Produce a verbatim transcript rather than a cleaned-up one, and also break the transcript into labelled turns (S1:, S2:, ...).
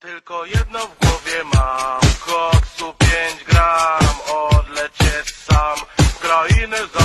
S1: Tylko jedno w głowie mam, koksu pięć gram, odlecieć sam w krainę za